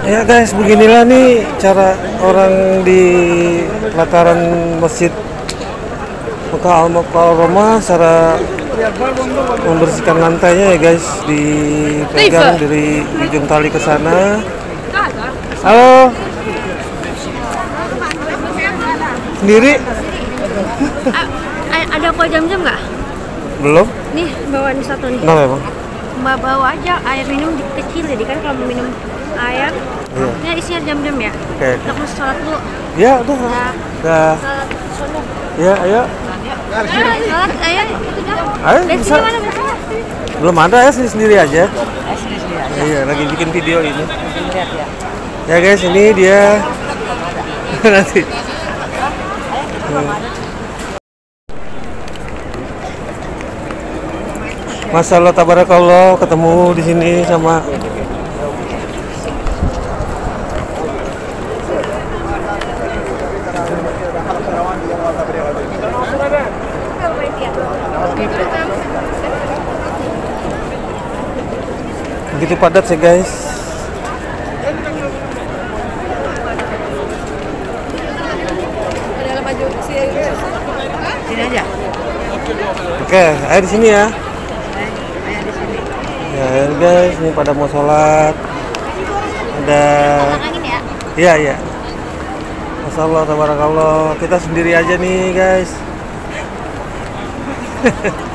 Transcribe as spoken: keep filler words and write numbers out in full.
Ya guys, beginilah nih cara orang di pelataran Masjid Mekah Al-Mukarramah cara membersihkan lantainya ya guys, dipegang dari ujung tali ke sana. Halo. Sendiri? A ada kok jam-jam nggak? Belum. Nih bawa nih satu nih. Kenapa emang? Mbak bawa aja air minum kecil, jadi kan kalau mau minum air, iya. ini isinya jam-jam ya. Oke. Kita harus sholat dulu. Ya udah. Ya. Udah. Sholat sunnah. Ya ayo. Ayo, sholat, ayo. Ayo. Dari Bisa. sini mana biasanya? Belum ada ya, sendiri sendiri aja. Sini-sini aja. Iya, lagi bikin video ini. Lihat ya. Ya guys, ini dia nanti. Hmm. Masya Allah, tabarakallah, ketemu di sini sama begitu padat sih guys. Sini aja. Oke, ayo di sini ya. Ayo di sini. Ya guys, ini pada mau sholat. Ada. Angin ya. Iya iya. Masya Allah, tabarakallah. Kita sendiri aja nih guys.